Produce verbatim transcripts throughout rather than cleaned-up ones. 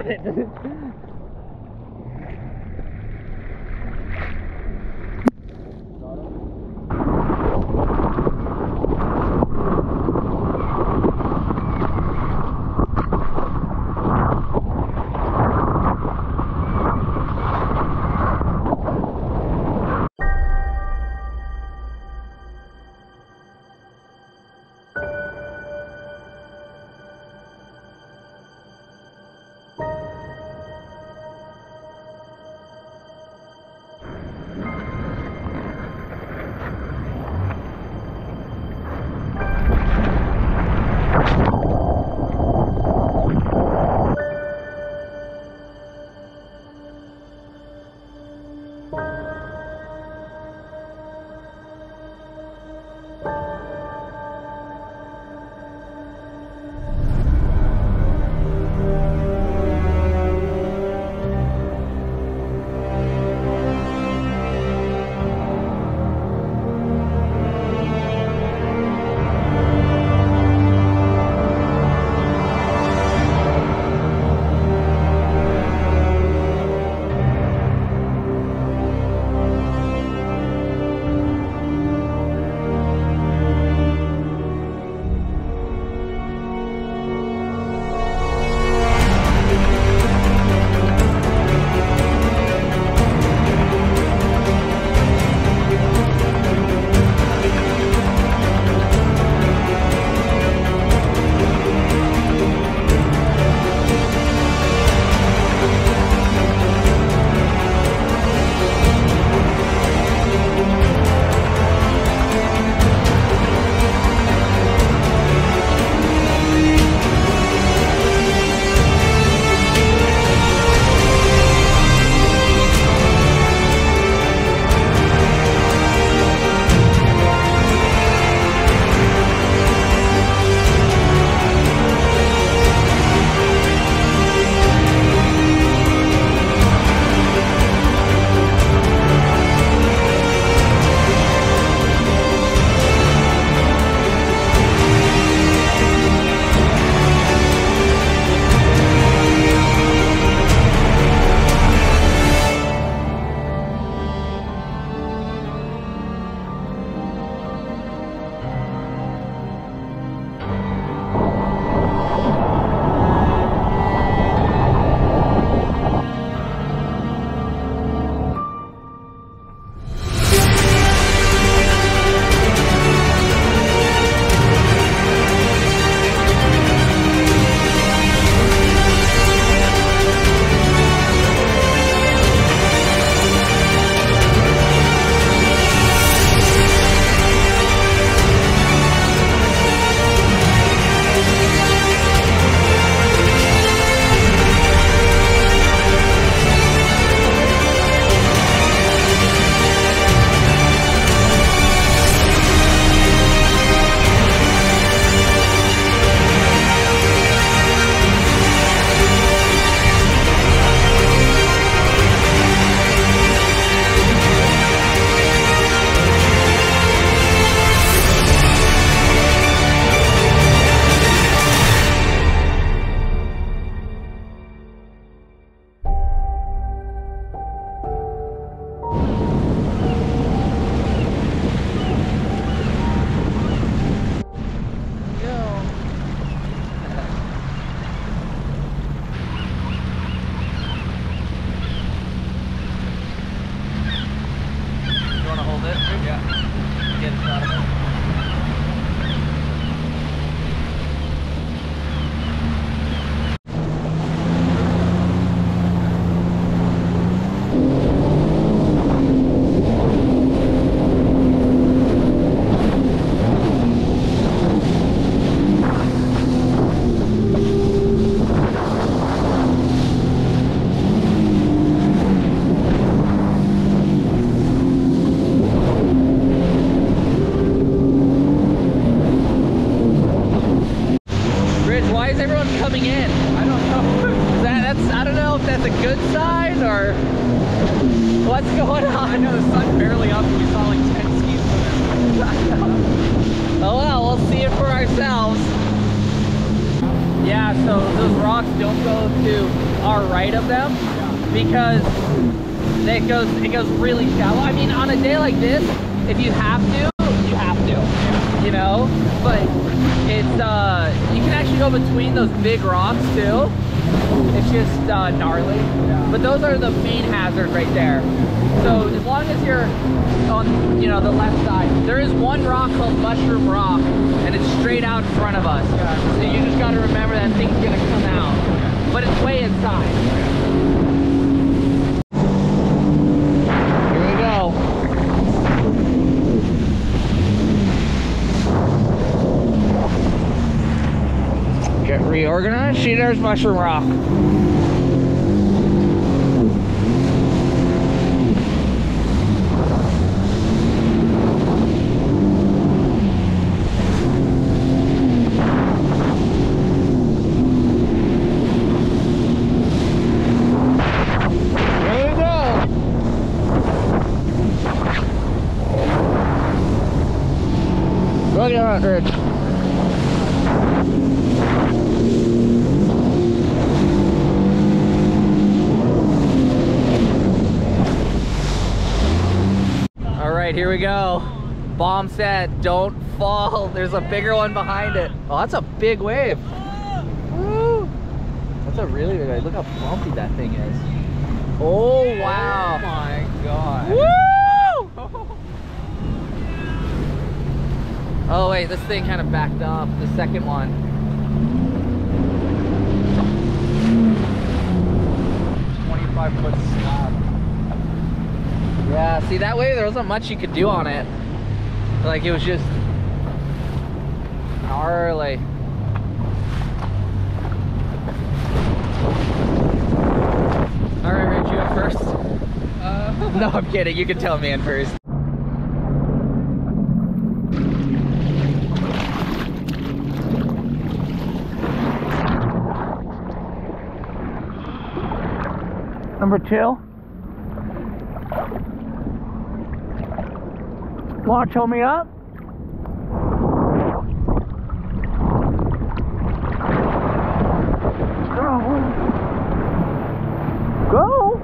got it. What's going on? I know the sun's barely up and we saw like ten skis swimming. Oh well, we'll see it for ourselves. Yeah, so those rocks don't go to our right of them because it goes it goes really shallow. I mean, on a day like this, if you have to, you have to, you know. But it's uh, you can actually go between those big rocks too. It's just uh, gnarly. Yeah. But those are the main hazard right there. So as long as you're on, you know, the left side, there is one rock called Mushroom Rock, and it's straight out in front of us. Yeah. So you just got to remember that thing's gonna come out, okay. But it's way inside. Okay. Here we go. Get reorganized. See, there's Mushroom Rock. Look at that, Rich. All right, here we go. Bomb set, don't fall. There's a bigger one behind it. Oh, that's a big wave. Woo. That's a really big wave. Look how bumpy that thing is. Oh, wow. Oh my God. Woo! Oh wait, this thing kind of backed up, the second one. twenty-five foot slab. Yeah, see that way there wasn't much you could do on it. Like it was just gnarly. Alright, Rich, you up first? Uh, No, I'm kidding, you can tell me in first. Number two. Want to tow me up? Go. Go.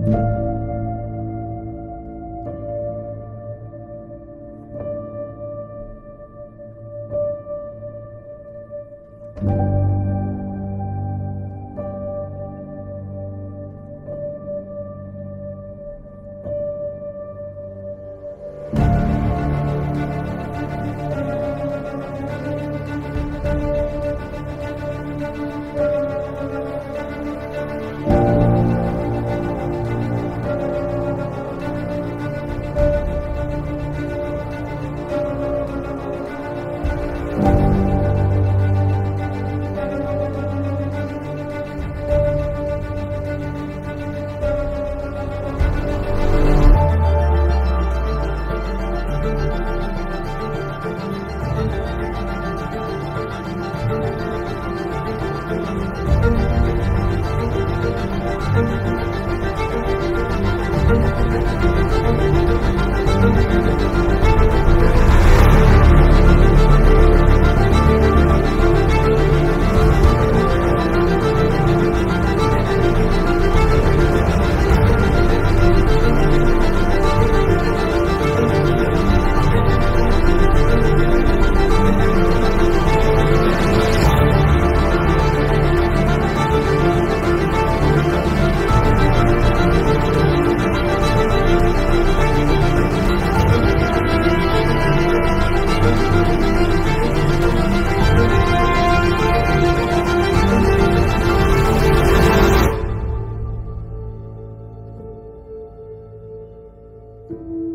you